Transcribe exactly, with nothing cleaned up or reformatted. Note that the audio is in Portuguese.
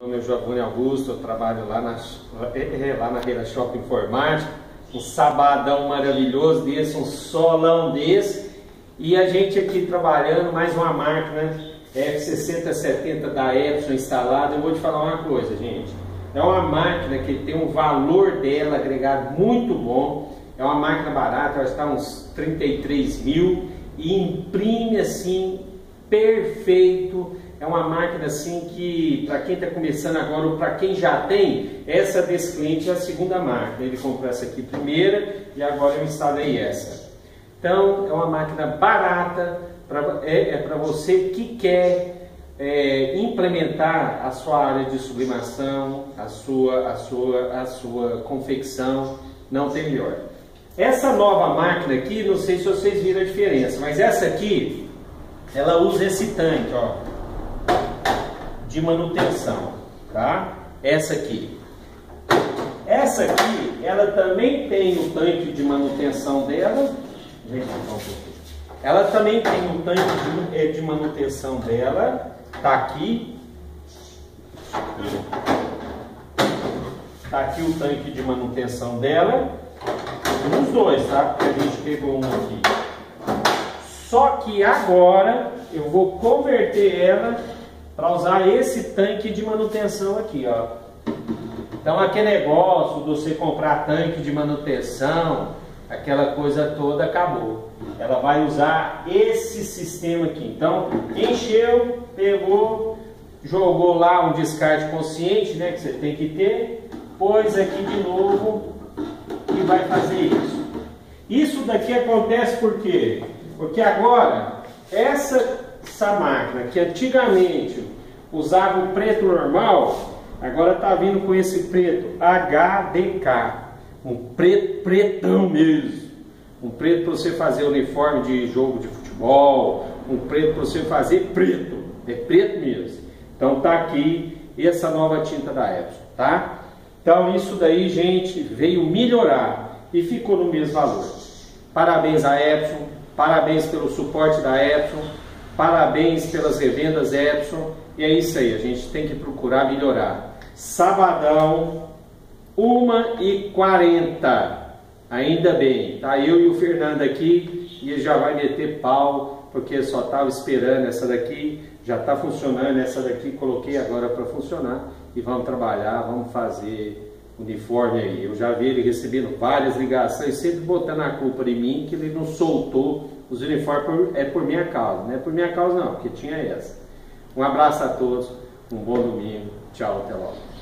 nome é Giovanni Augusto, eu trabalho lá na, lá na Reira Shop Informática. Um sabadão maravilhoso desse, um solão desse. E a gente aqui trabalhando mais uma máquina F sessenta setenta da Epson instalada. Eu vou te falar uma coisa, gente. É uma máquina que tem um valor dela agregado muito bom. É uma máquina barata, ela está uns trinta e três mil e imprime assim perfeito. É uma máquina assim que, para quem está começando agora ou para quem já tem, essa desse cliente é a segunda máquina. Ele comprou essa aqui primeira e agora eu instalei essa. Então é uma máquina barata, pra, é, é para você que quer é, implementar a sua área de sublimação, a sua, a sua, a sua confecção, não tem melhor. Essa nova máquina aqui, não sei se vocês viram a diferença, mas essa aqui, ela usa esse tanque, ó, de manutenção, tá? Essa aqui. Essa aqui, ela também tem o tanque de manutenção dela. Ela também tem o tanque de, de manutenção dela. Tá aqui. Tá aqui o tanque de manutenção dela. Os dois, tá? Porque a gente pegou um aqui. Só que agora eu vou converter ela para usar esse tanque de manutenção aqui, ó. Então aquele negócio de você comprar tanque de manutenção, aquela coisa toda acabou. Ela vai usar esse sistema aqui. Então encheu, pegou, jogou lá um descarte consciente, né, que você tem que ter, pôs aqui de novo e vai fazer isso. Isso daqui acontece por quê? Porque agora essa essa máquina que antigamente usava o preto normal, agora está vindo com esse preto H D K, um preto pretão mesmo, um preto para você fazer uniforme de jogo de futebol, um preto para você fazer preto, é preto mesmo. Então tá aqui essa nova tinta da Epson, tá? Então isso daí, gente, veio melhorar e ficou no mesmo valor. Parabéns à Epson, parabéns pelo suporte da Epson, parabéns pelas revendas Epson. E é isso aí, a gente tem que procurar melhorar. Sabadão, uma e quarenta. Ainda bem, tá eu e o Fernando aqui e ele já vai meter pau, porque só estava esperando essa daqui, já está funcionando, essa daqui coloquei agora para funcionar e vamos trabalhar, vamos fazer uniforme aí. Eu já vi ele recebendo várias ligações, sempre botando a culpa em mim, que ele não soltou os uniformes, por, é por minha causa, não é por minha causa não, porque tinha essa. Um abraço a todos, um bom domingo, tchau, até logo.